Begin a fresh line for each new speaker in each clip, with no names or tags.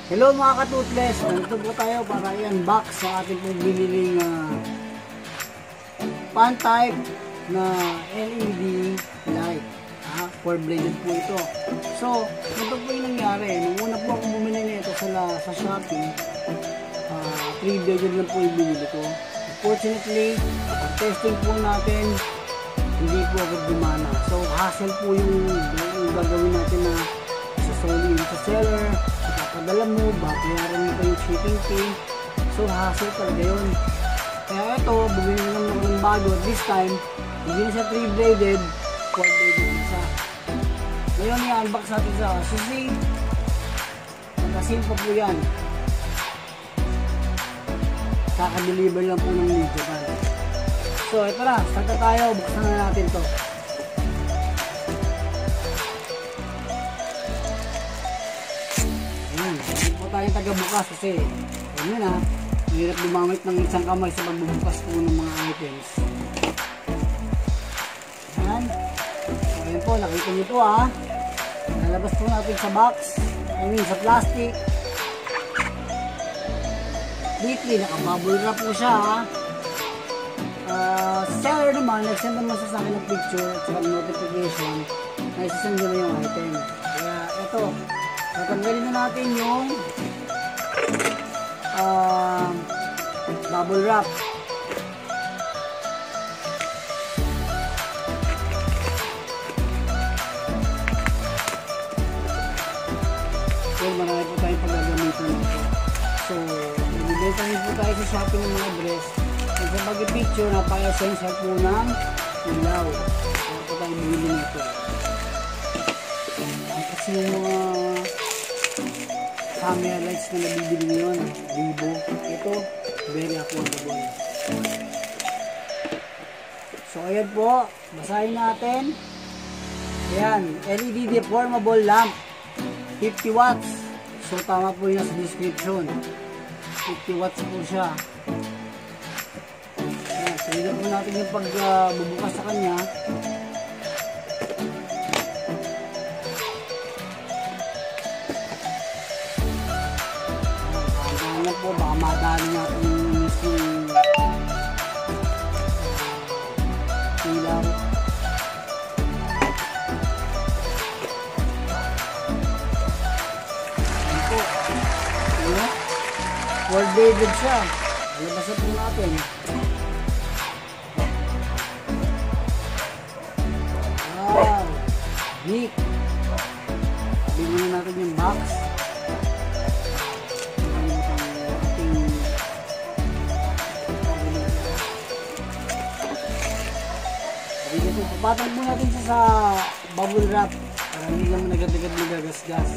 Hello mga ka-toothless, nandito po tayo para i-unbox sa ating pong biniling pan type na LED light. 4-bladed po ito. So, ito po yung nangyari. Nung una po ako bumili nito sa Shopee, 3-bladed lang po yung binili ko. Unfortunately, pag-testing po natin, hindi po agad gumana. So, hassle po yung gagawin natin na sasoli yung sa seller, papadala mo, babayaran mo pa yung shipping fee. So, hassle talaga yun. Kaya ito, bumili na naman ng bago. At this time, hindi na siya 3-bladed, 4-bladed na siya. Ngayon, i-unbox natin sa SHOPEE. Nakasil pa po yan. Kaka-deliver lang po ng video pa. So, ito na. Start na tayo. Buksan na natin to. Hindi po tayo taga-bukas kasi yun na. Hirap dumamit ng isang kamay sa pagbubukas po ng mga items. Ayan. So, ayan po. Nakita nyo po nalabas po natin sa box. I mean sa plastic. Deeply. Nakabubble wrap po siya seller naman, nag-send naman sa akin ng picture at saka notification na isasend nyo na yung item. Kaya ito, natanggalin na natin yung bubble wrap. So, marami po tayong paggagamitan nito. So, nagbibenta rin po tayo sa Shopee ng mga dress. At sa pag-picture, napaka-essential po ng ilaw. Kaya po tayo bumili nito. Kasi yung mga camera lights na nabibili ngayon, Vivo, ito, very affordable. So, ayan po, basahin natin. Ayan, LED deformable lamp, 50 watts. So, tama po yun sa description. 50 watts po siya. So, higyan po natin yung pagbubukas sa kanya. Ano po, baka madali natin yung mismong ilaw. Ayan po. Ayan. 4-bladed siya. Alabasan po natin. Wow! Neat! Bigyan natin yung box. Papatang po natin siya sa bubble wrap para hindi lang nagad-agad magagasgas.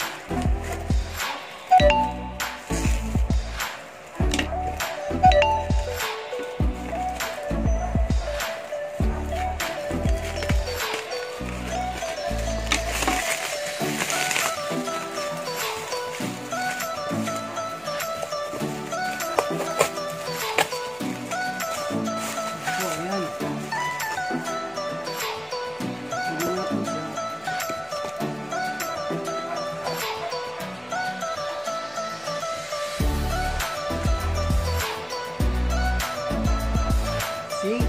See?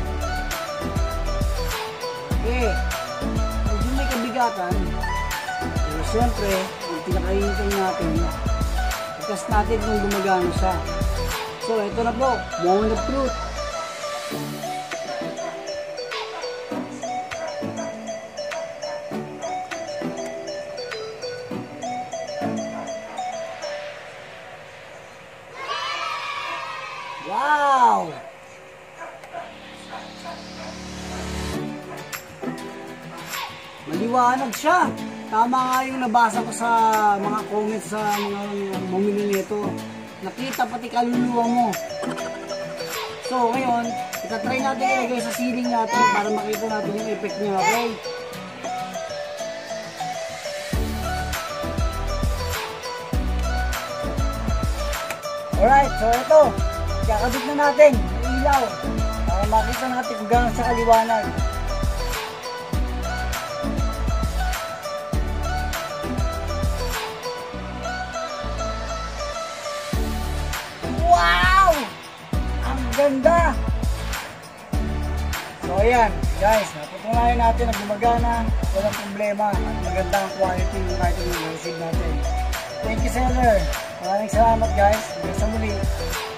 Okay. Medyo may kabigatan. Pero syempre, yung pinakainitin natin, ikas natin kung gumagana siya. So, ito na po. Moment of truth. Wow! Maliwanag siya. Tama nga yung nabasa ko sa mga comments sa mga bumili nito. Nakita pati kaluluwa mo. So ngayon, itatry natin ilagay sa ceiling natin para makita natin yung effect niya. Okay? Alright, so ito. Kakabit na natin yung ilaw para makita natin kung gano'n sa kaliwanag. ganda. So ayan guys, napatunayan natin na gumagana, walang problema at maganda ang quality ng item na receive natin. Thank you seller. Maraming salamat guys. Hanggang sa muli.